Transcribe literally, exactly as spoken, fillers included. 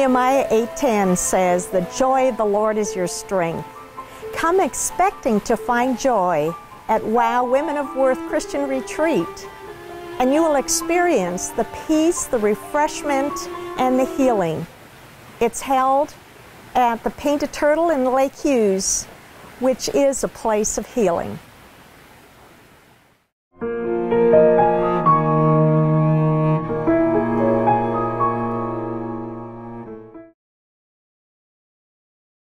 Nehemiah eight ten says, "The joy of the Lord is your strength." Come expecting to find joy at Wow Women of Worth Christian Retreat, and you will experience the peace, the refreshment, and the healing. It's held at the Painted Turtle in Lake Hughes, which is a place of healing.